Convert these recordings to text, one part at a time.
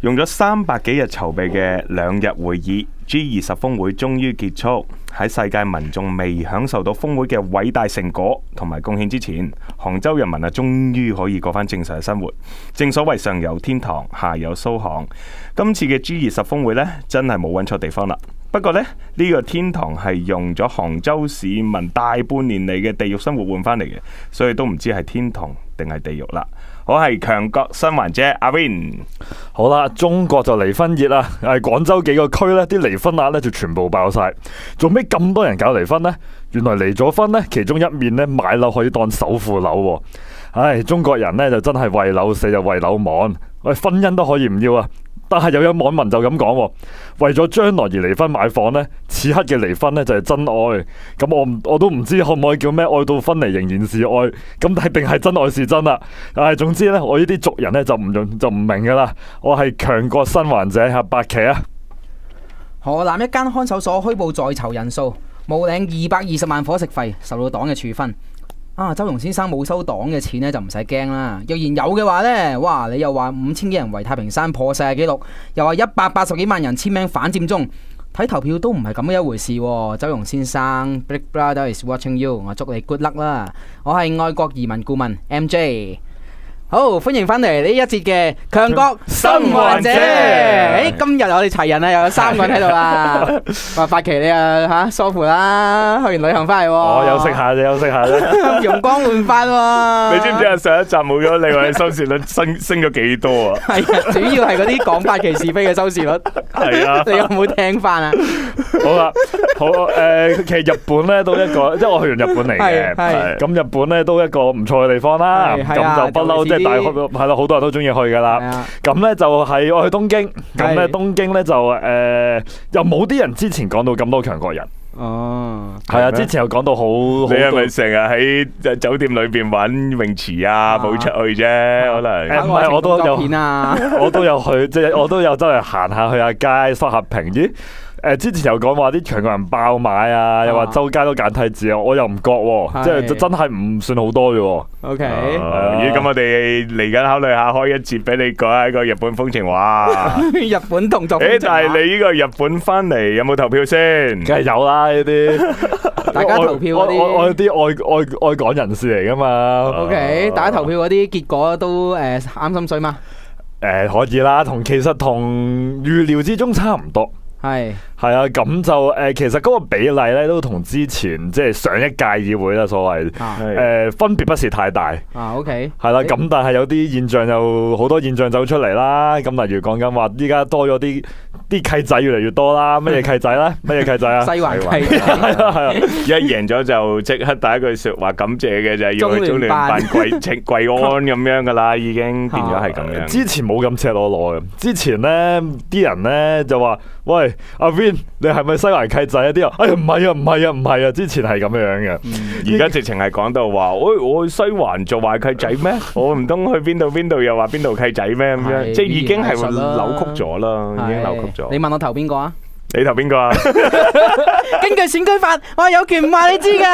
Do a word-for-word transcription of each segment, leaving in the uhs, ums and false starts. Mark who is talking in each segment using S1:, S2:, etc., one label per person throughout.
S1: 用咗三百幾日籌備嘅兩日會議 G 二十峰會終於結束。喺世界民眾未享受到峰會嘅偉大成果同埋貢獻之前，杭州人民啊，終於可以過翻正常嘅生活。正所謂上有天堂，下有蘇杭。今次嘅 G 二十峰會呢，真係冇揾錯地方啦。不過呢，呢、呢個天堂係用咗杭州市民大半年嚟嘅地獄生活換翻嚟嘅，所以都唔知係天堂定係地獄啦。我係強國新環姐阿 Win。
S2: 好啦，中國就離婚熱啦，係廣州幾個區呢啲離婚額呢就全部爆晒。做咩咁多人搞離婚呢？原來離咗婚呢，其中一面呢買樓可以當首付樓喎。唉，中國人呢就真係為樓死就為樓亡，喂，婚姻都可以唔要啊！但係又有網民就咁講，為咗將來而離婚買房呢，此刻嘅離婚呢就係真愛。咁我我都唔知可唔可以叫咩愛到分離仍然是愛，咁但係定係真愛是真啦。但係總之呢，我呢啲族人呢就唔用就唔明噶啦。我係強國新環者阿白旗啊。
S3: 河南一間看守所虛報在囚人數，冒領二百二十萬伙食費，受到黨嘅處分。啊，周融先生冇收黨嘅錢呢，就唔使驚啦。若然有嘅話呢，哇！你又話五千幾人圍太平山破世界紀錄，又話一百八十幾萬人簽名反佔中，睇投票都唔係咁嘅一回事喎。周融先生 ，Big Brother is watching you， 我祝你 good luck 啦。我係愛國移民顧問 M J。好，歡迎翻嚟呢一節嘅強國新環者。誒，今日我哋齊人啊，又有三個人喺度啦。話發奇你啊吓疏乎啦，去完旅行翻嚟。
S2: 我休息下啫，休息下啫。
S3: 容光煥發喎。
S1: 你知唔知啊？上一集冇咗你，話你收視率升升咗幾多啊？
S3: 係啊，主要係嗰啲講發奇是非嘅收視率。
S1: 係啊，
S3: 你有冇聽翻啊？
S2: 好啦，好誒，其實日本咧都一個，即係我去完日本嚟嘅。
S3: 係
S2: 咁日本咧都一個唔錯嘅地方啦。咁就不嬲，即係大係啦，好多人都中意去噶啦。咁咧就係我去東京，咁咧東京咧就誒又冇啲人之前講到咁多強國人。哦，係啊，之前又講到好，
S1: 你係咪成日喺酒店裏邊玩泳池啊？冇出去啫，可能。
S2: 唔係，我都有，我都有去，即係我都有周圍行下去下街，刷下屏咦。誒之前又講話啲強國人爆買啊，又話周街都簡體字啊，我又唔覺喎，即係真係唔算好多嘅喎。
S3: O K，
S1: 咦咁我哋嚟緊考慮下開一節俾你講下一個日本風情話。
S3: 日本動作。
S1: 誒，但係你呢個日本翻嚟有冇投票先？
S2: 梗係有啦，呢啲。
S3: 大家投票嗰啲，
S2: 我我啲愛愛愛港人士嚟噶嘛。
S3: O K，大家投票嗰啲結果都誒啱心水嘛？
S2: 誒可以啦，同其實同預料之中差唔多。係係啊，咁就誒、呃，其實嗰個比例咧都同之前即係上一屆議會啦，所謂誒、啊呃、分別不是太大
S3: 啊。OK，
S2: 係啦，咁但係有啲現象又好多現象走出嚟啦。咁例如講緊話，依家多咗啲啲契仔越嚟越多啦。乜嘢契仔咧？乜嘢契仔啊？
S3: 西環契仔
S2: 係啊係啊，
S1: 一贏咗就即刻第一句說話感謝嘅就係要去中聯辦跪請跪安咁樣噶啦，已經變咗係咁樣。
S2: 之前冇咁赤裸裸嘅，之前咧啲人咧就話喂。阿 Vin，你係咪西環契仔啊？啲人，哎呀唔係啊，唔係啊，唔係啊，之前係咁樣嘅，
S1: 而家直情係講到話，喂，我去西環做壞契仔咩？我唔通去邊度邊度又話邊度契仔咩？咁樣，即係已經係扭曲咗啦，已經扭曲咗。
S3: 你問我投邊個啊？
S1: 你投邊個啊？
S3: 根據選舉法，我係有權唔話你知噶。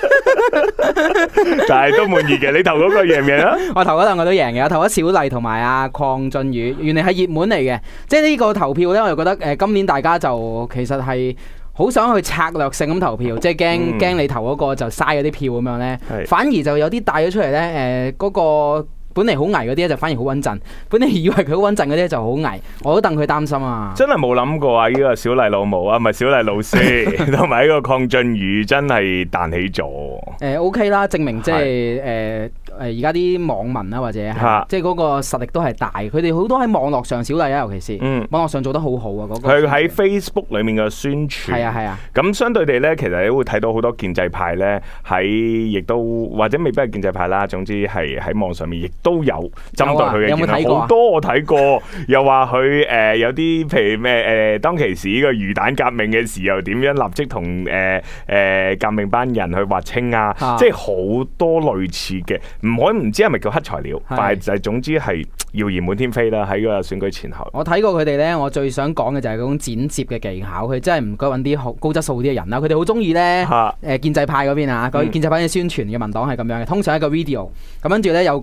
S1: 但係都滿意嘅，你投嗰個贏唔贏啊？
S3: 我投嗰兩個都贏嘅，我投咗小麗同埋阿鄺俊宇，原嚟係熱門嚟嘅。即係呢個投票呢，我就覺得誒，今年大家就其實係好想去策略性咁投票，即係驚驚你投嗰個就嘥嗰啲票咁樣呢。是反而就有啲帶咗出嚟呢，誒、呃、嗰、嗰個。本嚟好危嗰啲咧就反而好穩陣，本嚟以為佢好穩陣嗰啲就好危，我都戥佢擔心啊！
S1: 真係冇諗過啊！呢個小麗老母啊，唔係小麗老師，同埋呢個鄺俊宇真係彈起咗。
S3: 誒 O K 啦，證明即係誒誒而家啲網民啦，或者係即係嗰個實力都係大，佢哋好多喺網絡上，小麗啊，尤其是，嗯，網絡上做得好好啊！嗰個
S1: 佢喺 Facebook 裡面嘅宣傳
S3: 係啊係啊，咁
S1: 相對地咧，其實你會睇到好多建制派咧喺，亦都或者未必係建制派啦，總之係喺網上面亦都有針對佢嘅言論，好多我睇過，又話佢誒有啲譬如咩誒當其時呢個魚蛋革命嘅時候點樣立即同誒誒革命班人去劃清啊，即係好多類似嘅，唔可以唔知係咪叫黑材料，但係就係總之係謠言滿天飛啦，喺個選舉前後。
S3: 我睇過佢哋咧，我最想講嘅就係嗰種剪接嘅技巧，佢真係唔該揾啲好高質素啲嘅人啦。佢哋好中意咧誒建制派嗰邊啊，嗰建制派嘅宣傳嘅文檔係咁樣嘅，通常一個 video 咁跟住咧有個誒。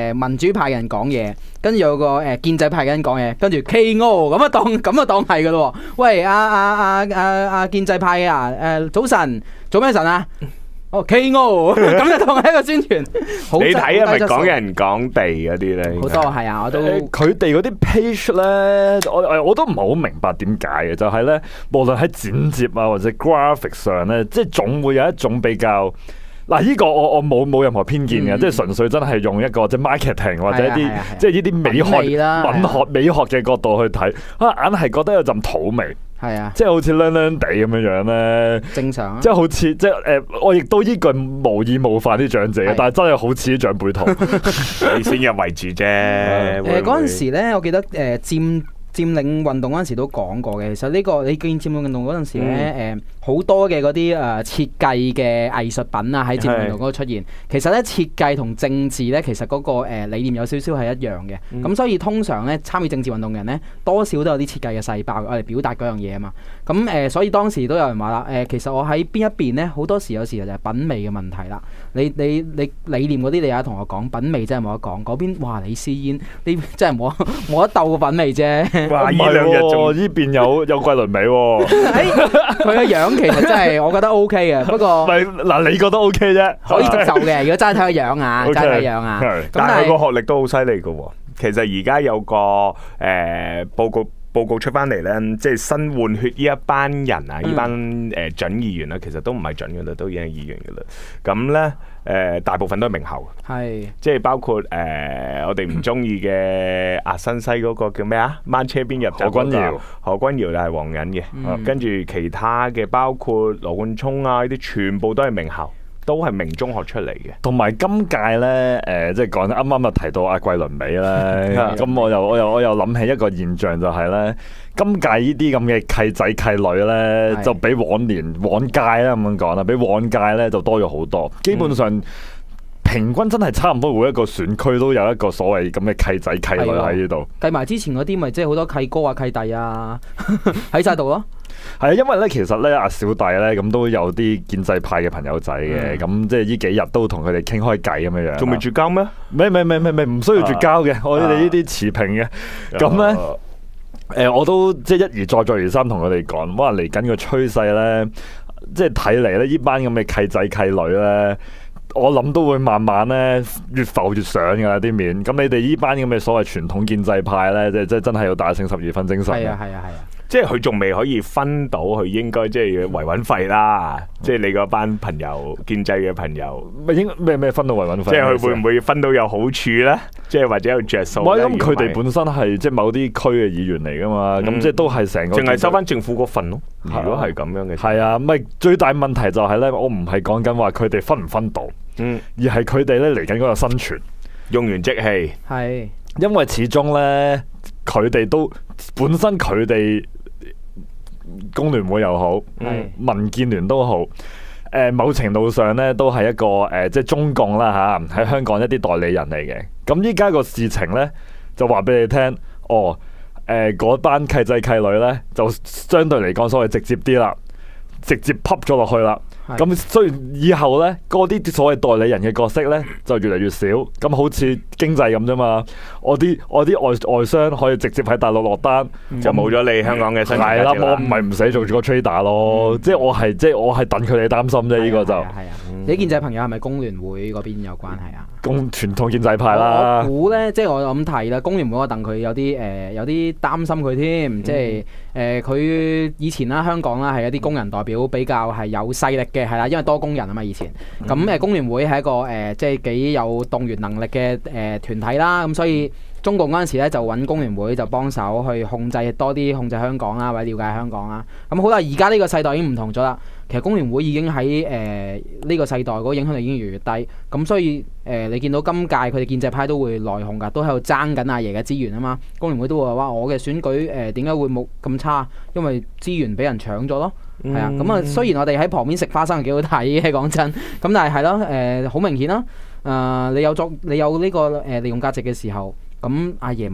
S3: 誒民主派嘅人講嘢，跟住有個誒建制派嘅人講嘢，跟住 K O 咁啊當咁啊當係噶咯。喂，阿阿阿阿阿建制派啊，誒早晨做咩晨啊？哦 K O 咁就當係一個宣傳。
S1: 你睇係咪講人講地嗰啲咧？
S3: 好多係啊，我都
S2: 佢哋嗰啲 page 咧，我我都唔係好明白點解嘅，就係咧，無論喺剪接啊或者 graphic 上咧，即係總會有一種比較。嗱，呢個我我冇冇任何偏見嘅，嗯、即係純粹真係用一個即係 marketing 或者一啲即係呢啲美學、文學、美學嘅角度去睇，啊硬係覺得有陣土味，
S3: 係啊，
S2: 即係好似靚靚地咁樣樣咧，
S3: 正常、啊，
S2: 即係好似即係誒，我亦都依句無意冒犯啲長者，但係真係好似啲長輩圖，
S1: 你先入為主啫。誒
S3: 嗰陣時咧，我記得誒、呃、佔。佔領運動嗰陣時都講過嘅，其實呢、呢個你見佔領運動嗰陣時咧，誒好、嗯、多嘅嗰啲誒設計嘅藝術品啊喺佔領運動嗰度出現。是其實咧設計同政治咧，其實嗰、嗰個、呃、理念有少少係一樣嘅。咁、嗯、所以通常咧參與政治運動嘅人咧，多少都有啲設計嘅細胞，我哋表達嗰樣嘢啊嘛。咁誒、呃，所以當時都有人話啦，誒、呃、其實我喺邊一邊咧，好多時有時就係品味嘅問題啦。你你你理念嗰啲，你有得同我講，品味真係冇得講。嗰邊哇，你私煙，呢真係冇冇得鬥個品味啫。
S2: 哇！呢兩日仲呢邊有有桂綸鎂喎，
S3: 佢個樣其實真係我覺得 O K 嘅，不過
S2: 嗱你覺得 O K 啫，
S3: 可以接受嘅。如果齋睇個樣啊，齋睇樣啊，
S1: 但係佢個學歷都好犀利嘅喎。其實而家有個誒、呃、報告。報告出翻嚟咧，即係新換血呢一班人啊，呢、嗯、班誒、呃、準議員啦，其實都唔係準嘅啦，都已經係議員嘅啦。咁咧誒，大部分都係名校，係是即係包括誒、呃、我哋唔中意嘅阿新西嗰個叫咩啊？掹車邊入何君堯，何君堯就係黃仁嘅，嗯、跟住其他嘅包括羅冠聰啊，呢啲全部都係名校。都係名中學出嚟嘅，
S2: 同埋今屆咧，誒、呃，即係講啱啱就提到阿桂綸鎂咧，咁我又我又我又諗起一個現象就係咧，今屆呢啲咁嘅契仔契女咧，就比往年往屆啦咁樣講啦，比往屆咧就多咗好多，基本上、嗯、平均真係差唔多每一個選區都有一個所謂咁嘅契仔契女喺呢度，計
S3: 埋之前嗰啲咪即係好多契哥啊契弟啊喺晒度咯。
S2: 係啊，因為咧，其實咧，阿小弟咧，咁都有啲建制派嘅朋友仔嘅，咁、嗯、即係呢幾日都同佢哋傾開偈咁樣樣。仲未絕交咩？咩咩咩咩咩，唔需要絕交嘅，啊、我哋呢啲持平嘅。咁咧、啊，誒、呃，我都即係一而再，再而三同佢哋講，哇，嚟緊個趨勢咧，即係睇嚟咧，呢班咁嘅契仔契女咧，我諗都會慢慢咧越浮越上噶啦啲面。咁你哋呢班咁嘅所謂傳統建制派咧，即係即係真係要打醒十二分精神。係啊係啊係啊！
S1: 即係佢仲未可以分到，佢應該即係維穩費啦。嗯、即係你嗰班朋友建制嘅朋友，
S2: 咪應咩咩分到維穩費？
S1: 即係佢會唔會分到有好處咧？即係或者有着數？
S2: 唔係咁，佢哋本身係即係某啲區嘅議員嚟噶嘛，咁、嗯、即係都係成個淨
S1: 係收翻政府嗰份咯。如果係咁樣嘅，
S2: 係啊，唔係最大問題就係咧，我唔係講緊話佢哋分唔分到，嗯，而係佢哋咧嚟緊嗰個生存
S1: 用完即棄，
S3: 係
S2: 因為始終咧佢哋都本身佢哋。工聯會又好，嗯、民建聯都好，誒、呃，某程度上咧都係一個誒、呃，即係中共啦吓，喺、啊、香港一啲代理人嚟嘅。咁依家個事情咧，就話俾你聽，哦，誒、呃，嗰班契仔契女咧，就相對嚟講，所謂直接啲啦，直接扑咗落去啦。咁雖然以後咧，嗰啲所謂代理人嘅角色咧就越嚟越少，咁好似經濟咁啫嘛。我啲我啲外外商可以直接喺大陸落單，
S1: 嗯、就冇咗你香港嘅生意啦。
S2: 我唔係唔使做住個 trader 咯，嗯、即係我係即係我係等佢哋擔心啫。呢、嗯、個就係啊。
S3: 嗯、你建制朋友係咪工聯會嗰邊有關係啊？
S2: 工傳統建制派啦。
S3: 我估咧，即係我咁睇啦，工聯會我戥佢有啲誒、呃、有啲擔心佢添，嗯、即係誒佢以前啦香港啦係一啲工人代表比較係有勢力嘅係啦，因為多工人啊嘛以前。咁誒、嗯、工聯會係一個誒、呃、即係幾有動員能力嘅誒、呃、團體啦，咁所以中共嗰陣時咧就揾工聯會就幫手去控制多啲控制香港啦，或者了解香港啦。咁好啦，而家呢個世代已經唔同咗啦。其實工聯會已經喺誒呢個世代嗰個影響力已經越嚟越低，咁所以誒、呃、你見到今屆佢哋建制派都會內訌㗎，都喺度爭緊阿爺嘅資源啊嘛。工聯會都會話：我嘅選舉誒點解會冇咁差？因為資源俾人搶咗咯。係啊，咁啊雖然我哋喺旁邊食花生係幾好睇嘅，講真，咁但係係咯誒好明顯啦。誒、呃、你有作你有呢、這個誒、呃、利用價值嘅時候，咁阿爺咪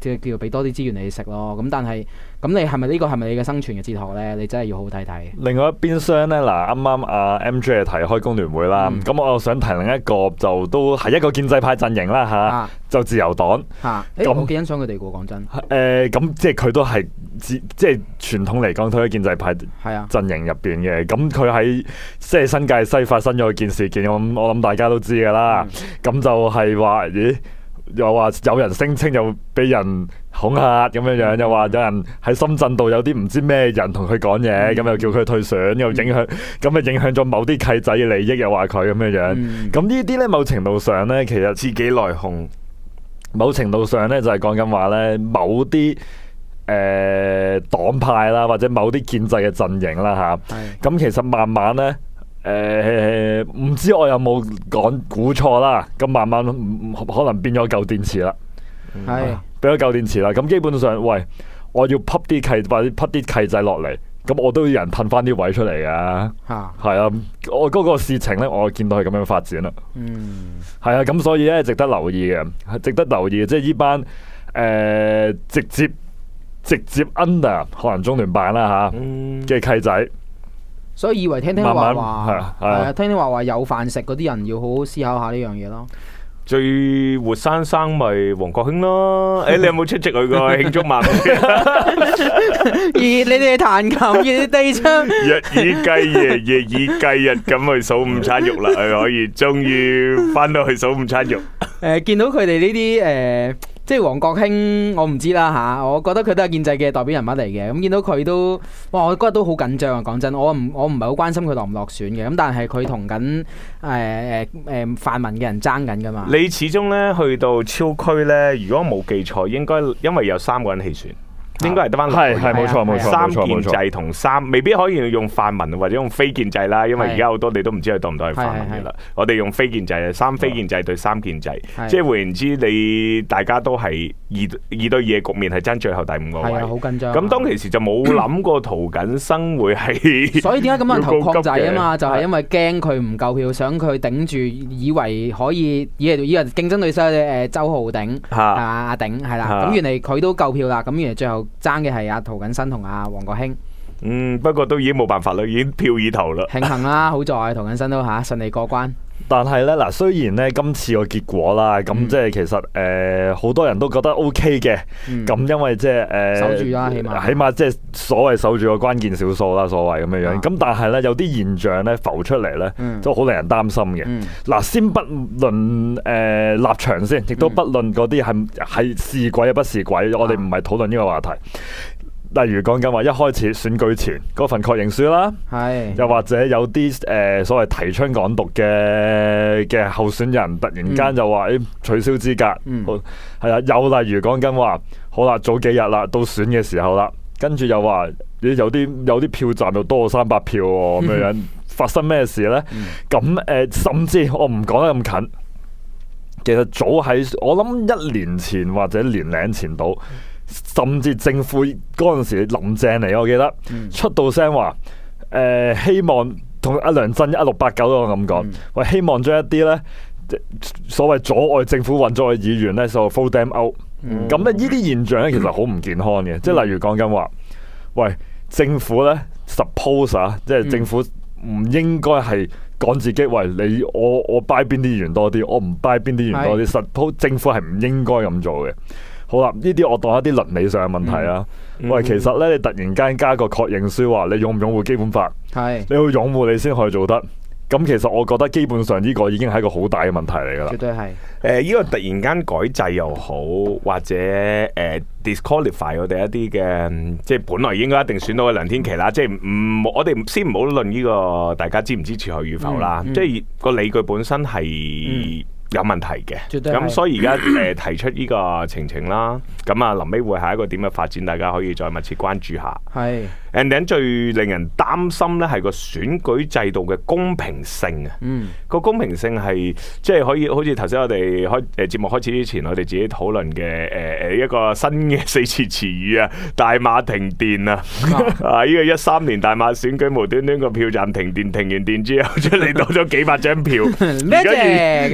S3: 即係叫做俾多啲資源你食咯。咁但係咁你係咪呢個係咪你嘅生存嘅哲學咧？你真係要好好睇睇。
S2: 另外一邊廂咧，嗱啱啱阿 M J 係提開工聯會啦，咁、嗯、我又想提另一個就都係一個建制派陣營啦嚇，啊、就自由黨
S3: 嚇。誒、欸，我幾欣賞佢哋嘅喎，講真。
S2: 誒咁、呃、即係佢都係即係傳統嚟講，佢喺建制派陣營入邊嘅。咁佢喺即係新界西發生咗件事件，我我諗大家都知㗎啦。咁、嗯、就係話咦？又話有人聲稱又俾人恐嚇咁樣樣，又話有人喺深圳度有啲唔知咩人同佢講嘢，咁、嗯、又叫佢退選，又影響咁啊影響咗某啲契仔嘅利益，又話佢咁樣樣。咁、嗯、呢啲咧，某程度上咧，其實自己內訌。某程度上咧，就係講緊話咧，某啲誒黨派啦，或者某啲建制嘅陣營啦嚇。咁是的 其實慢慢咧。誒唔、呃、知我有冇講估錯啦，咁慢慢可能變咗舊電池啦，係變咗舊電池啦。咁基本上，喂，我要匹啲契或者匹啲契仔落嚟，咁我都要人噴翻啲位出嚟噶。嚇係啊，我嗰個事情咧，我見到係咁樣發展啦。嗯，係啊，咁所以咧，值得留意嘅，值得留意嘅，即係呢班誒、呃、直接直接 under 可能中聯辦啦嚇嘅契仔。
S3: 所以以為聽聽話話係啊，
S2: 啊
S3: 聽聽話話有飯食嗰啲人要好好思考下呢樣嘢咯。
S1: 最活生生咪黃國興咯。誒，你有冇出席佢個慶祝晚會？
S3: 而你哋彈琴，熱地唱，
S1: 日以繼夜，夜以繼日咁去數午餐肉啦，係可以終於翻到去數午餐肉。
S3: 誒，見到佢哋呢啲誒。即係黃國興，我唔知啦嚇，我覺得佢都係建制嘅代表人物嚟嘅。咁見到佢都，哇！我嗰日都好緊張啊。講真，我唔我唔係好關心佢落唔落選嘅。咁但係佢同緊誒誒誒泛民嘅人爭緊㗎嘛。
S1: 你始終咧去到超區咧，如果冇記錯，應該因為有三個人棄選。應該係得翻
S2: 係係冇錯冇錯
S1: 三建制同三未必可以用泛民或者用非建制啦，因為而家好多你都唔知佢當唔當係泛民嘅啦。我哋用非建制，三非建制對三建制，即係換言之，你大家都係二二對二嘅局面，係爭最後第五個位。
S3: 係啊，好緊張。
S1: 咁當其時就冇諗過涂謹申會係，
S3: 所以點解咁多人投擴制啊嘛？就係因為驚佢唔夠票，想佢頂住，以為可以以為以為競爭對手誒周浩鼎係嘛阿鼎係啦。咁原嚟佢都夠票啦。咁原嚟最後爭嘅係阿涂謹申同阿黃國興。
S1: 嗯，不過都已經冇辦法啦，已經票已投啦。
S3: 慶幸啦，好在涂謹申都嚇順利過關。
S2: 但係咧嗱，雖然咧今次個結果啦，咁、嗯、即係其實誒好、呃、多人都覺得 O K 嘅，咁、嗯、因為即係誒
S3: 守住啦，起碼起
S2: 碼即係所謂守住個關鍵少數啦，所謂咁樣樣。咁、啊、但係咧有啲現象咧浮出嚟咧，嗯、都好令人擔心嘅。嗱、嗯，先不論誒、呃、立場先，亦都不論嗰啲係係是鬼啊不是鬼，我哋唔係討論呢個話題。例如講緊話一開始選舉前嗰份確認書啦，係又或者有啲誒、呃、所謂提倡港獨嘅嘅候選人，突然間就話誒、嗯、取消資格，嗯，係啊，又例如講緊話，好啦，早幾日啦，到選嘅時候啦，跟住又話咦有啲有啲票站又多咗三百票喎，咁樣樣發生咩事咧？咁誒、嗯呃，甚至我唔講得咁近，其實早喺我諗一年前或者年零前度。甚至政府嗰陣時林鄭嚟，我記得、嗯、出到聲話，誒、呃、希望同阿梁振一六八九都咁講，話、嗯、希望將一啲咧所謂阻礙政府運作嘅議員咧，就 throw them out。咁咧呢啲現象咧，其實好唔健康嘅。即係、嗯、例如講緊話，喂，政府咧 suppose 啊，即係政府唔應該係講自己，喂，你我我 buy 邊啲議員多啲，我唔 buy 邊啲議員多啲。是 suppose 政府係唔應該咁做嘅。好啦，呢啲我當一啲倫理上嘅問題啊。嗯、喂，其實咧，你突然間加個確認書話，你擁唔擁護基本法？係是，你要擁護你先可以做得。咁其實我覺得基本上呢個已經係一個好大嘅問題嚟噶啦。絕對係。誒、
S1: 呃，呢、這個突然間改制又好，或者誒、呃、disqualify 我哋一啲嘅，即係本來應該一定選到嘅梁天琦啦。即係唔，我哋先唔好論呢個大家支唔支持佢與否啦。嗯嗯、即係個理據本身係。嗯有問題嘅，咁所以而家誒提出呢個呈請啦，咁啊臨尾會係一個點嘅發展，大家可以再密切關注下。係，and then最令人擔心咧係個選舉制度嘅公平性啊。嗯，個公平性係即係可以好似頭先我哋開誒節目開始之前，我哋自己討論嘅誒誒一個新嘅四字詞語啊，大馬停電啊！啊，呢個一三年大馬選舉無端端個票站停電，停完電之後出嚟多咗幾百張票，而家而家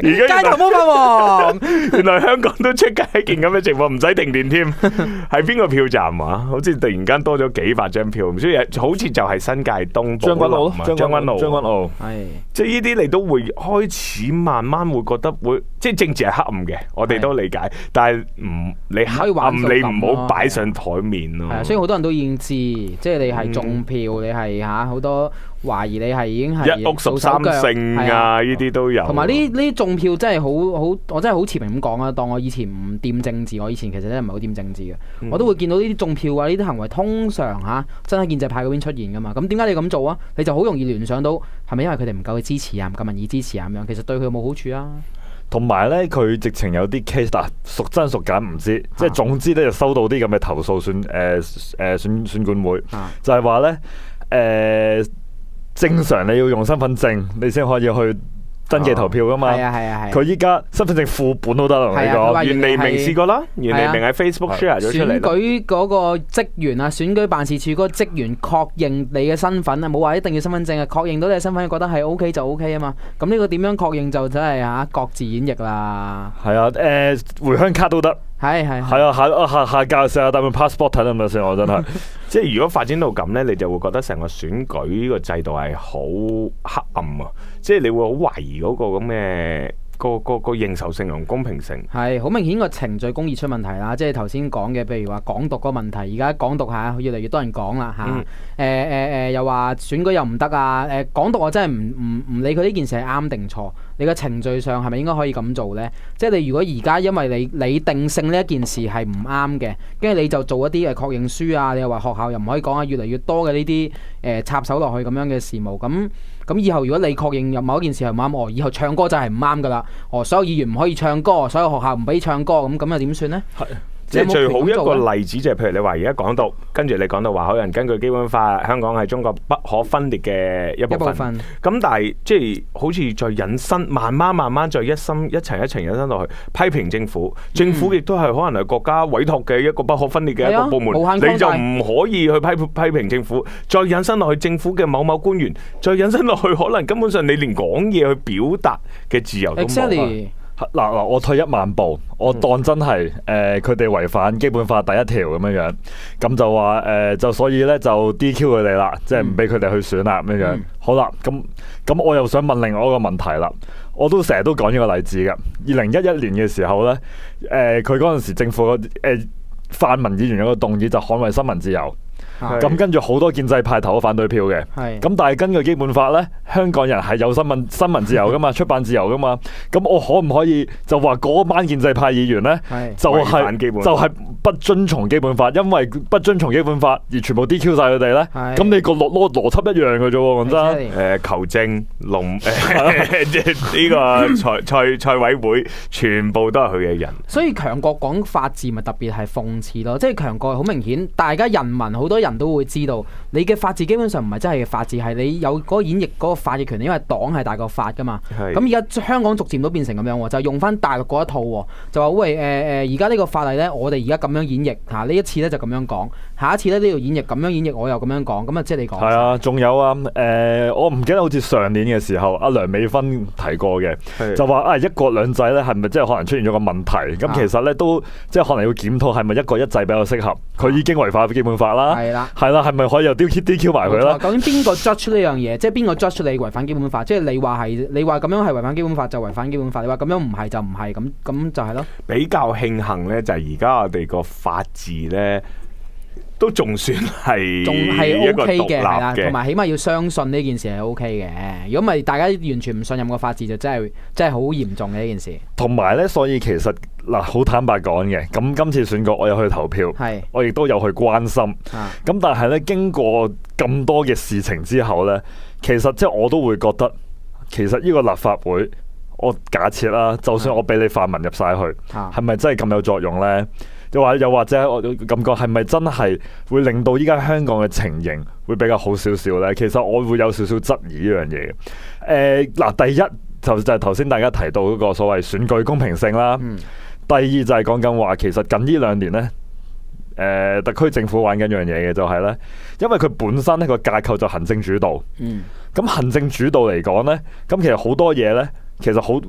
S3: 什麼法王？
S1: 原來香港都出街一件咁嘅情況，唔使停電添。係邊個票站啊？好似突然間多咗幾百張票，所以好似就係新界東
S2: 將軍澳咯，
S1: 將軍澳，
S2: 將軍澳
S3: 係
S1: 即係呢啲你都會開始慢慢會覺得會，即係政治係黑暗嘅，我哋都理解，但係唔你黑暗你唔好擺上台面咯。
S3: 係啊，所以好多人都已經知，即係你係中票，你係嚇好多懷疑你係已經係
S1: 一屋十三勝啊，呢啲都有。
S3: 同埋呢呢啲中票真係好好，我真係好持平咁講啊！當我以前唔掂政治，我以前其實真係唔係好掂政治嘅，
S1: 嗯、
S3: 我都會見到呢啲中票啊，呢啲行為通常嚇真係建制派嗰邊出現噶嘛。咁點解你咁做啊？你就好容易聯想到係咪因為佢哋唔夠去支持啊，唔夠民意支持啊咁樣？其實對佢冇好處啊。
S2: 同埋咧，佢直情有啲 case 嗱，屬真屬假唔知，即係總之咧就收到啲咁嘅投訴選誒誒選選管會，
S3: 啊、
S2: 就係話咧誒正常你要用身份證，你先可以去登記投票噶嘛。
S3: 係啊係啊係。
S2: 佢依家身份證副本都得啦，
S3: 係啊
S2: 呢個
S1: 袁利明試過啦，袁利明喺 Facebook share 咗出嚟。
S3: 選舉嗰個職員啊，選舉辦事處嗰個職員確認你嘅身份啊，冇話一定要身份證啊，確認到你嘅身份，覺得係 O K 就 O K 啊嘛。咁呢個點樣確認就真係嚇各自演繹啦。
S2: 係啊，誒回鄉卡都得。
S3: 係係
S2: 係啊，下下下屆試下帶本 passport 睇得唔得先？我真係，
S1: 即係如果發展到咁咧，你就會覺得成個選舉呢個制度係好黑暗啊！即係你會好懷疑嗰個咁嘅個個個認受性同公平性。
S3: 係好明顯個程序公義出問題啦，即係頭先講嘅，譬如話港獨嗰個問題，而家港獨嚇越嚟越多人講啦嚇。誒誒誒，又話選舉又唔得啊！誒港獨我真係唔唔唔理佢呢件事係啱定錯，你個程序上係咪應該可以咁做呢？即係你如果而家因為你你定性呢一件事係唔啱嘅，跟住你就做一啲誒確認書啊，你又話學校又唔可以講啊，越嚟越多嘅呢啲誒插手落去咁樣嘅事務，咁咁以後如果你確認有某一件事係唔啱，哦，以後唱歌就係唔啱噶啦，哦，所有議員唔可以唱歌，所有學校唔俾唱歌，咁咁又點算呢？
S1: 係。即係最好一個例子就係譬如你話而家講到，跟住你講到話可能根據基本法，香港係中國不可分裂嘅一部分。咁但係即係好似再引申，慢慢慢慢再一心一層一層引申落去，批評政府，政府亦都係可能係國家委託嘅一個不可分裂嘅一個部門，你就唔可以去批批評政府，再引申落去政府嘅某某官員，再引申落去可能根本上你連講嘢去表達嘅自由都冇。
S3: Exactly.
S2: 嗱嗱，我退一萬步，我當真係誒佢哋違反基本法第一條咁樣樣，咁就話誒、呃、就所以咧就 D Q 佢哋啦，即係唔俾佢哋去選啦咁樣樣。嗯、好啦，咁咁我又想問另外一個問題啦，我都成日都講呢個例子㗎。二零一一年嘅時候咧，誒佢嗰陣時政府誒、呃、泛民議員有個動議就捍衛新聞自由。咁是跟住好多建制派投咗反對票嘅，咁是但係根據基本法咧，香港人係有新聞新聞自由噶嘛，出版自由噶嘛，咁我可唔可以就話嗰班建制派議員咧，是就係、是、就係不遵從基本法，因為不遵從基本法而全部 D Q 晒佢哋咧？咁是你個邏邏邏輯一樣嘅啫喎，講真。誒
S1: 求證龍誒即係呢個財財財委會全部都係佢嘅人。
S3: 所以強國講法治咪特別係諷刺咯，即係強國好明顯，大家人民好多人都會知道，你嘅法治基本上唔係真係嘅法治，係你有嗰個演繹嗰個法嘅權利，因為黨係大過法噶嘛。咁而家香港逐漸都變成咁樣喎，就用翻大陸嗰一套喎，就話喂誒誒，而家呢個法例咧，我哋而家咁樣演繹嚇，呢一次咧就咁樣講，下一次咧呢度演繹咁樣演繹，我又咁樣講，咁啊即係你講。係
S2: 啊，仲有啊誒、呃，我唔記得好似上年嘅時候，阿梁美芬提過嘅，的就話啊一國兩制咧係咪即係可能出現咗個問題？咁、啊、其實咧都即係可能要檢討係咪一國一制比較適合？佢已經違反基本法啦。係啦。係啦，係咪可以又 D Q 埋佢啦？
S3: 究竟邊個 judge 呢樣嘢？即係邊個 judge 你違反基本法？即係你話係，你話咁樣係違反基本法就違反基本法，你話咁樣唔係就唔係，咁咁就係咯。比較慶幸咧，就係而家我哋個法治咧都仲算係仲係 O K 嘅，係啦，同埋起碼要相信呢件事係 O K 嘅。如果唔係，大家完全唔信任個法治，就真係真係好嚴重嘅呢件事。同埋咧，所以其實嗱，好坦白講嘅，咁今次選舉我有去投票，係我亦都有去關心。咁、啊、但係咧，經過咁多嘅事情之後咧，其實即係我都會覺得，其實呢個立法會，我假設啦，就算我俾你泛民入晒去，係咪、啊、真係咁有作用咧？又或又或者我感覺係咪真係會令到依家香港嘅情形會比較好少少咧？其實我會有少少質疑呢樣嘢嘅。誒嗱、呃，第一就就係頭先大家提到嗰個所謂選舉公平性啦。嗯、第二就係講緊話，其實近呢兩年咧，誒、呃、特區政府玩緊樣嘢嘅就係咧，因為佢本身呢個架構就行政主導。嗯。咁行政主導嚟講咧，咁其實好多嘢咧，其實好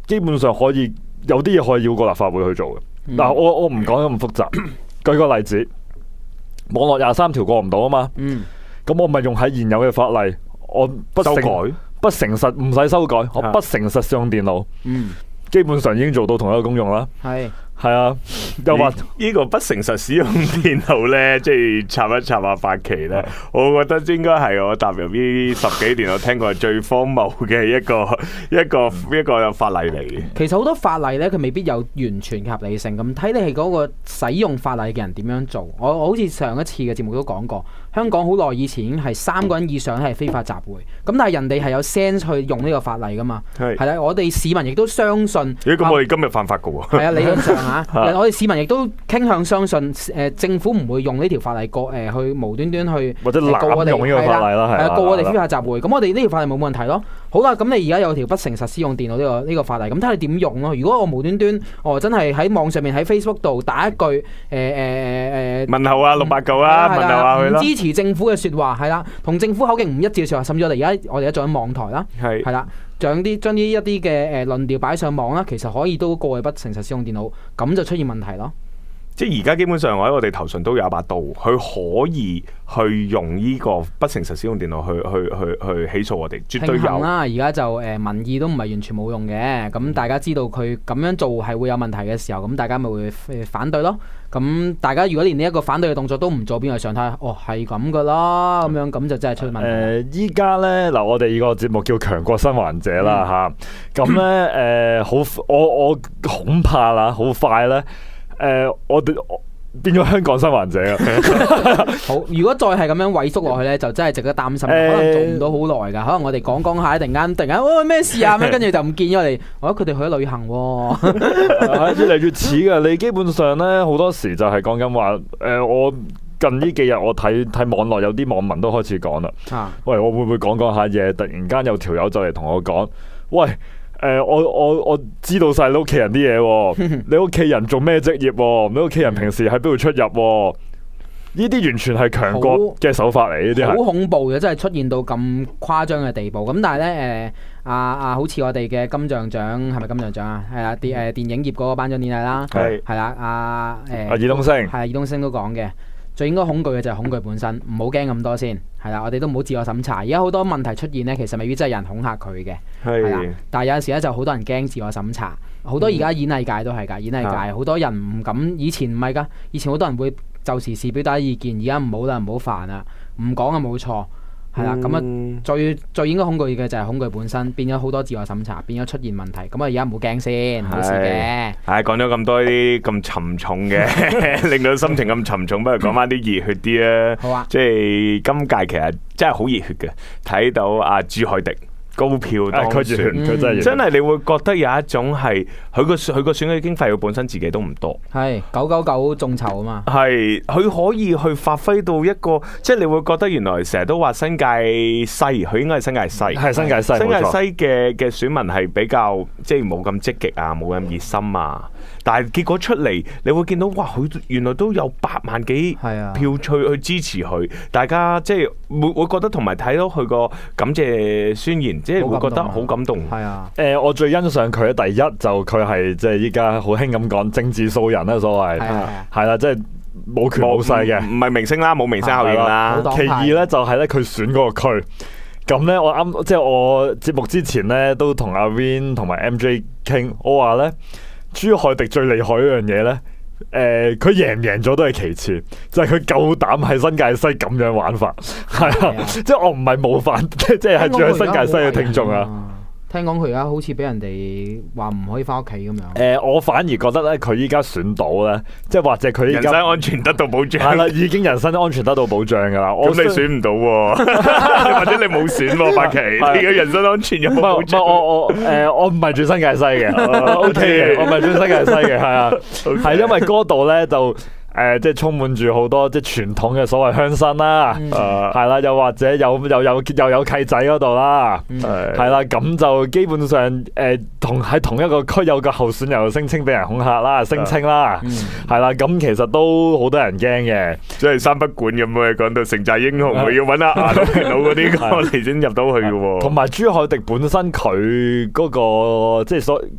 S2: 基本上可以有啲嘢可以繞過立法會去做嘅。
S3: 嗯
S2: 嗱、我我唔講得咁複雜，舉個例子，網絡廿三條過唔到啊嘛，
S3: 嗯，
S2: 咁我咪用喺現有嘅法例，我不誠
S1: 修改
S2: 不誠實唔使修改，我不誠實使用電腦，
S3: 嗯，
S2: 基本上已經做到同一個功用啦。
S3: 係。
S2: 係啊，又話
S1: 呢個不誠實使用電腦咧，即係插一插下八期咧，我覺得應該係我踏入呢十幾年我聽過係最荒謬嘅一個一個一個法例嚟嘅。
S3: 其實好多法例咧，佢未必有完全嘅合理性，咁睇你係嗰個使用法例嘅人點樣做。我我好似上一次嘅節目都講過，香港好耐以前已經係三個人以上係非法集會，咁但係人哋係有 sense 去用呢個法例噶嘛。
S1: 係
S3: 係啦，我哋市民亦都相信。
S1: 咦？咁我哋今日犯法噶喎？
S3: 係啊，理論上嚇，我哋市民亦都傾向相信誒政府唔會用呢條法例告誒去無端端去
S2: 或者
S3: 告我哋
S2: 濫用呢個法例啦，係啦
S3: 係啊，告我哋非法集會。咁我哋呢條法例冇問題咯。好啦，咁你而家有條不誠實使用電腦呢個呢個法例，咁睇你點用咯。如果我無端端哦真係喺網上面喺 Facebook 度打一句誒誒誒誒
S1: 問候啊六八九啊，問候下佢啦。
S3: 唔支持政府嘅説話係啦，同政府口徑唔一致嘅説話，甚至我哋而家我哋而家做緊網台啦，
S1: 係
S3: 係啦。將啲將啲一啲嘅誒論調擺上網啦，其實可以都告佢不誠實使用電腦，咁就出現問題咯。
S1: 即係而家基本上我喺我哋頭上都有一把刀，佢可以去用呢個不誠實使用電腦去去去去起訴我哋，絕對有
S3: 平衡啦。而家就誒、呃、民意都唔係完全冇用嘅，咁大家知道佢咁樣做係會有問題嘅時候，咁大家咪會反對咯。咁大家如果連呢一個反對嘅動作都唔做，邊個上台？哦，係咁噶啦，咁樣咁就真係出問題。
S2: 誒，依家咧嗱，我哋個節目叫強國生還者啦嚇，咁咧誒好，我我恐怕啦，好快咧。誒、呃，我哋變咗香港生還者啊！
S3: 好，如果再係咁樣萎縮落去咧，就真係值得擔心，
S2: 欸、
S3: 可能做唔到好耐㗎。可能我哋講講下，突然間突然間，喂咩事啊？咁跟住就唔見咗我哋。我覺得佢哋去咗旅行喎，
S2: 越嚟越似㗎。你基本上咧好多時就係講緊話，誒、呃、我近呢幾日我睇睇網絡有啲網民都開始講啦。
S3: 啊，
S2: 喂，我會唔會講講下嘢？突然間有條友就嚟同我講，喂。誒、呃，我我我知道晒你屋企人啲嘢喎，你屋企人做咩職業喎？你屋企人平時喺邊度出入喎？呢啲完全係強國嘅手法嚟，呢啲係
S3: 好恐怖嘅，真係出現到咁誇張嘅地步。咁但係咧，誒啊啊，好似我哋嘅金像獎係咪金像獎啊？係啦，電誒電影業嗰個頒獎典禮啦，
S1: 係
S3: 係啦，阿誒
S2: 阿爾冬升
S3: 係爾冬升都講嘅。最應該恐懼嘅就係恐懼本身，唔好驚咁多先，係啦，我哋都唔好自我審查。而家好多問題出現呢，其實未必真係有人恐嚇佢嘅，係啦。但係有陣時咧，就好多人驚自我審查，好多而家演藝界都係㗎，演藝界好多人唔敢，以前唔係㗎，以前好多人會就時事表達意見，而家唔好啦，唔好煩啦，唔講啊冇錯。係啦，咁啊、嗯、最最應該恐懼嘅就係恐懼本身，變咗好多自我審查，變咗出現問題。咁啊而家唔好驚先，冇事嘅。係
S1: 講咗咁多啲咁沉重嘅，令到心情咁沉重，不如講翻啲熱血啲啊！
S3: 好啊，
S1: 即係今屆其實真係好熱血嘅，睇到阿朱凱廸高票當選，
S2: 佢真係
S1: 真係你會覺得有一種係佢個佢個選舉經費，佢本身自己都唔多，
S3: 係九九九眾籌啊嘛，
S1: 係佢可以去發揮到一個，即係你會覺得原來成日都話新界西，佢應該係新界西，
S2: 係新界西，
S1: 新界西嘅嘅選民係比較即係冇咁積極啊，冇咁熱心啊。但係結果出嚟，你會見到哇，佢原來都有八萬幾票去去支持佢，大家即係會會覺得同埋睇到佢個感謝宣言，即係會覺得好感動。
S3: 係啊，
S2: 誒、呃，我最欣賞佢第一就佢係即係依家好興咁講政治素人啦，所謂係啦，即係冇權冇勢嘅，
S1: 唔係明星啦，冇明星效應啦。
S2: 其二咧就係咧佢選嗰個區，咁咧我啱即係我節目之前咧都同阿 Win 同埋 M J 傾，我話咧。朱凱廸最厲害一樣嘢咧，誒、呃，佢贏唔贏咗都係其次，就係佢夠膽喺新界西咁樣玩法，係啊，即係我唔係冒犯，即係即係住喺新界西嘅聽眾啊。
S3: 聽講佢而家好似俾人哋話唔可以翻屋企咁樣。誒、
S2: 呃，我反而覺得咧，佢依家選到咧，即係或者佢依家
S1: 人身安全得到保障。係啦，
S2: 已經人身安全得到保障㗎啦。
S1: 咁你選唔到喎，或者你冇選喎，八旗，你嘅人身安全有冇保障？
S2: 我我誒、呃，我唔係住新界西嘅，O K 嘅，我唔係住新界西嘅，係啊，係、okay. 因為嗰度咧就。誒、呃，即係充滿住好多即係傳統嘅所謂鄉紳啦，誒、嗯，係啦、呃，又或者有又有又有契仔嗰度啦，係、嗯、啦，咁就基本上誒、呃、同喺同一個區有個候選人又聲稱俾人恐嚇啦，聲稱啦，係、嗯、啦，咁其實都好多人驚嘅，
S1: 即係三不管咁嘅講到城寨英雄，佢要揾阿牙佬拳佬嗰啲過嚟先入到去嘅喎。
S2: 同埋朱凱廸本身佢嗰、那個即係所。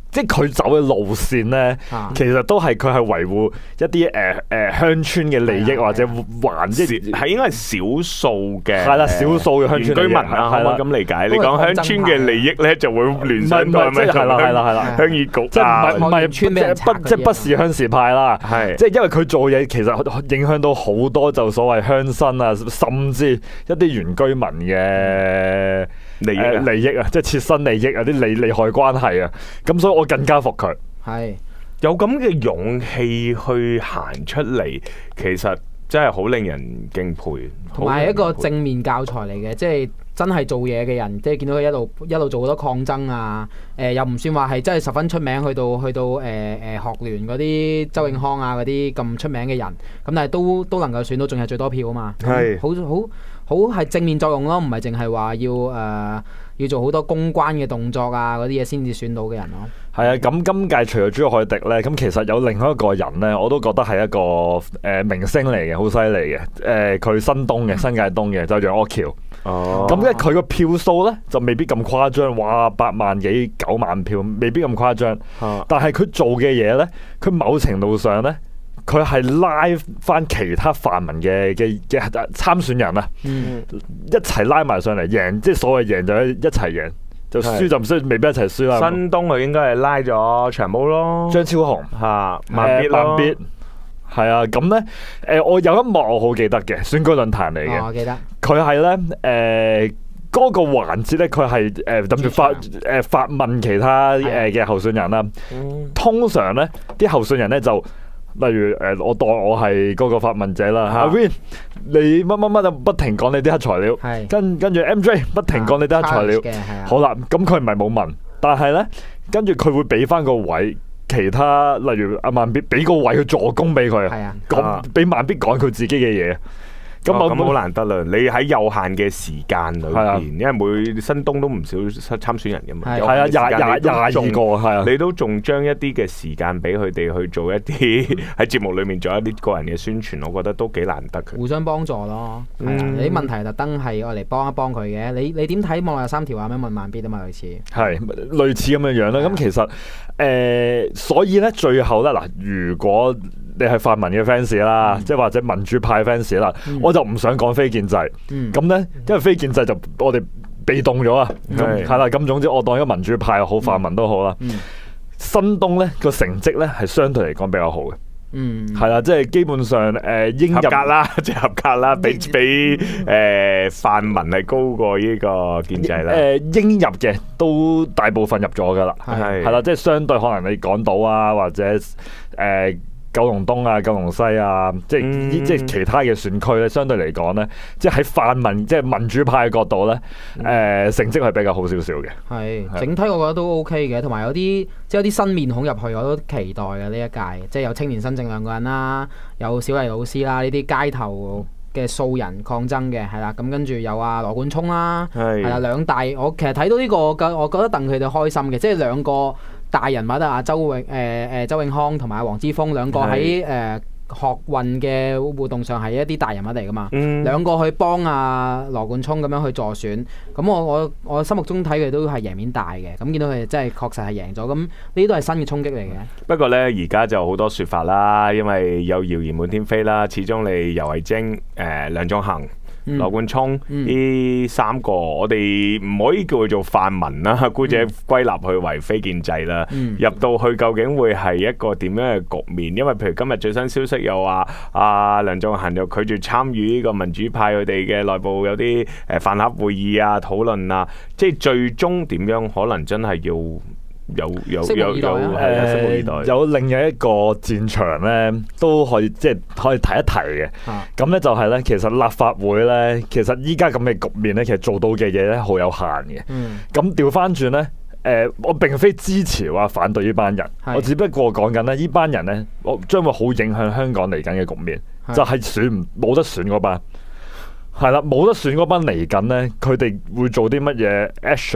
S2: 即係佢走嘅路線咧，
S3: 啊
S2: 其實都係佢係維護一啲誒誒鄉村嘅利益或者環即係
S1: 係應該係少數嘅，
S2: 係啦，少數嘅鄉村
S1: 原居民啊，可唔可以咁理解？你講鄉村嘅利益咧，就會聯想到係咪
S2: 係啦係啦係啦，
S1: 鄉議局
S2: 即係唔
S1: 啊
S2: 係唔係
S3: 村俾人
S2: 不即係不是鄉事派啦，
S1: 係
S2: 即係因為佢做嘢其實影響到好多就所謂鄉紳啊，甚至一啲原居民嘅
S1: 利益啊
S2: 誒利益啊，即係切身利益啊，啲利利害關係啊，咁所以我更加服佢。
S3: 係
S1: 有咁嘅勇氣去行出嚟，其實真係好令人敬佩，
S3: 同埋係一個
S1: 好令人敬佩
S3: 正面教材嚟嘅，即係真係做嘢嘅人，即係見到佢一路一路做好多抗爭啊！誒、又唔算話係真係十分出名，去到去到誒誒、學聯嗰啲周永康啊嗰啲咁出名嘅人，咁但係都都能夠選到仲係最多票啊嘛！
S1: 係
S3: 好好好係正面作用咯，唔係淨係話要誒、呃要做好多公關嘅動作啊嗰啲嘢先至選到嘅人咯。
S2: 係啊，咁今屆除咗朱凱迪咧，咁其實有另外一個人咧，我都覺得係一個誒、呃、明星嚟嘅，好犀利嘅。誒、呃、佢新東嘅新界東嘅就係楊岳橋。
S1: 哦，
S2: 咁咧佢個票數咧就未必咁誇張，哇八萬幾九萬票未必咁誇張。
S1: 啊
S2: 但係佢做嘅嘢咧，佢某程度上咧，佢係拉翻其他泛民嘅嘅嘅參選人啊，
S3: 嗯，
S2: 一齊拉埋上嚟贏，即係所謂贏就一一齊贏，就輸就唔需未必一齊輸啦。
S1: 新東佢應該係拉咗長毛咯，
S2: 張超雄。
S1: 嚇慢必
S2: 誒慢
S1: 咯，
S2: 必係啊，咁咧誒，我有一幕我好記得嘅選舉論壇嚟嘅，
S3: 哦我記得
S2: 佢係咧誒嗰個環節咧，佢係誒諗住發誒發問其他誒嘅候選人啦。
S1: 嗯
S2: 通常咧啲候選人咧就例如誒，我當我係嗰個發問者啦，
S1: 嚇
S2: 阿 Win 你乜乜乜就不停講你啲黑材料，
S3: 係
S2: 跟跟住 M J 不停講你啲黑材料。
S3: 嘅係啊，
S2: 好啦，咁佢唔係冇問，但係咧，跟住佢會俾翻個位，其他例如阿萬必俾個位去助攻俾佢，
S3: 係啊，
S2: 講俾萬必講佢自己嘅嘢。咁我
S1: 咁咁好難得啦！你喺有限嘅時間裏
S2: 係啊
S1: 邊，因為每新東都唔少參選人噶嘛，
S3: 係
S1: 有
S2: 係啊，
S1: 限嘅時間
S2: 廿廿廿二
S1: 你都仲
S2: 個係啊，
S1: 你都仲將一啲嘅時間俾佢哋去做一啲喺節目裏面做一啲個人嘅宣傳，我覺得都幾難得嘅。
S3: 互相幫助咯。係啊，
S1: 嗯
S3: 你啲問題特登係我嚟幫一幫佢嘅。你你點睇網絡有三條啊？咩問萬必啊嘛，類似。
S2: 係類似咁樣樣啦。
S3: 係啊
S2: 咁其實誒、呃所以咧最後咧嗱，如果你係泛民嘅 fans 啦，
S3: 嗯
S2: 即係或者民主派 fans 啦，
S3: 嗯
S2: 我就唔想講非建制。
S3: 嗯，
S2: 咁咧，因為非建制就我哋被動咗啊。咁
S1: 係
S2: 係啦，咁總之我當一個民主派又好，泛民都好啦。
S3: 嗯
S2: 新東咧個成績咧係相對嚟講比較好嘅，
S3: 嗯，
S2: 係啦，即係基本上誒應入
S1: 合格啦，即係合格啦，比比誒泛民係高過呢個建制啦。
S2: 誒應入嘅都大部分入咗噶啦，
S3: 係
S2: 係啦，即係相對可能你港島啊，或者誒九龍東啊、九龍西啊，即係
S1: 嗯
S2: 即係其他嘅選區咧，相對嚟講咧，即係喺泛民即係民主派嘅角度咧，誒成績係比較好少少嘅。
S3: 係
S2: 係
S3: 整體我覺得都 OK 嘅，同埋有啲即係有啲新面孔入去，我都期待嘅呢一屆，即係有青年新政兩個人啦，有小麗老師啦，呢啲街頭嘅素人抗爭嘅係啦，咁跟住有阿羅冠聰啦，係啦
S1: 係
S3: 兩大，我其實睇到呢、個嘅，我覺得戥佢哋開心嘅，即係兩個大人物啊，周永誒誒、周永康同埋阿黃之鋒兩個喺誒、呃、學運嘅活動上係一啲大人物嚟噶嘛。
S1: 嗯
S3: 兩個去幫阿羅冠聰咁樣去助選，咁我我我心目中睇佢都係贏面大嘅，咁見到佢哋真係確實係贏咗，咁呢啲都係新嘅衝擊嚟嘅。
S1: 不過呢，而家就好多説法啦，因為有謠言滿天飛啦。始終你游蕙禎、誒梁頌恆、
S3: 嗯
S1: 羅冠聰
S3: 嗯
S1: 呢三個，我哋唔可以叫佢做泛民啦，姑且歸納佢為非建制啦。
S3: 嗯
S1: 入到去究竟會係一個點樣嘅局面？因為譬如今日最新消息又話，阿梁頌恆又拒絕參與呢個民主派佢哋嘅內部有啲誒飯盒會議啊、討論啊，即係最終點樣可能真係要有有
S3: 拭目
S1: 有有
S3: 以待啊
S1: 係啊，拭目以待。
S2: 誒有另一個戰場咧，都可以即係可以提一提嘅。
S3: 啊
S2: 咁咧就係咧，其實立法會咧，其實依家咁嘅局面咧，其實做到嘅嘢咧好有限嘅。
S3: 嗯
S2: 咁調翻轉咧，誒、我並非支持話反對呢班人，
S3: 係
S2: 我只不過講緊咧，呢班人咧，我將會好影響香港嚟緊嘅局面，
S3: 係
S2: 就係選唔冇得選嗰班，係啦，冇得選嗰班嚟緊咧，佢哋會做啲乜嘢 action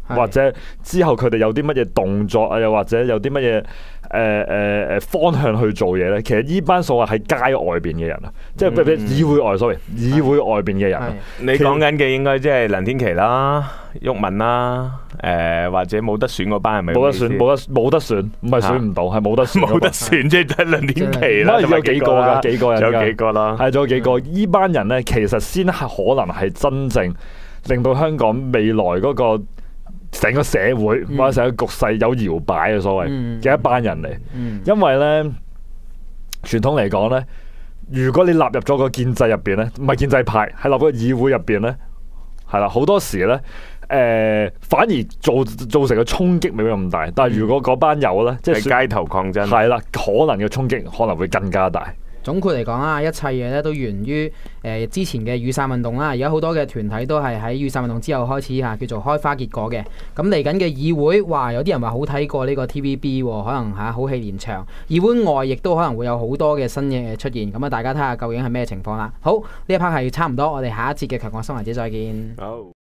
S3: 係
S2: 或者之後佢哋有啲乜嘢動作啊，又或者有啲乜嘢誒誒誒方向去做嘢咧？其實呢班所謂喺街外邊嘅人啊，即係譬如議會外，sorry，議會外邊嘅人啊，
S1: 你講緊嘅應該即係梁天琦啦、毓民啦，誒或者冇得選嗰班係咪？
S2: 冇得選，冇得冇得選，唔係選唔到，係冇得選，
S1: 冇得選，即係得梁天琦啦，
S2: 唔係有幾個㗎？幾個人㗎？
S1: 有幾個啦？
S2: 係仲有幾個？依班人咧，其實先係可能係真正令到香港未來嗰個成個社會或者成個局勢有搖擺嘅所謂嘅一班人嚟。因為咧傳統嚟講咧，如果你納入咗個建制入邊咧，唔係建制派，係納入個議會入邊咧，係啦，好多時咧。誒、呃、反而造造成嘅衝擊未必咁大，但係如果嗰班友咧，即係
S1: 街頭抗爭，
S2: 係啦，可能嘅衝擊可能會更加大。
S3: 總括嚟講啦，一切嘢咧都源於誒、呃、之前嘅雨傘運動啦。而家好多嘅團體都係喺雨傘運動之後開始嚇叫做開花結果嘅。咁嚟緊嘅議會，哇！有啲人話好睇過呢個 T V B，可能嚇好戲連場。議會外亦都可能會有好多嘅新嘢出現。咁啊，大家睇下究竟係咩情況啦。好，呢一 part 係差唔多，我哋下一節嘅強國新聞者再見。
S1: 好。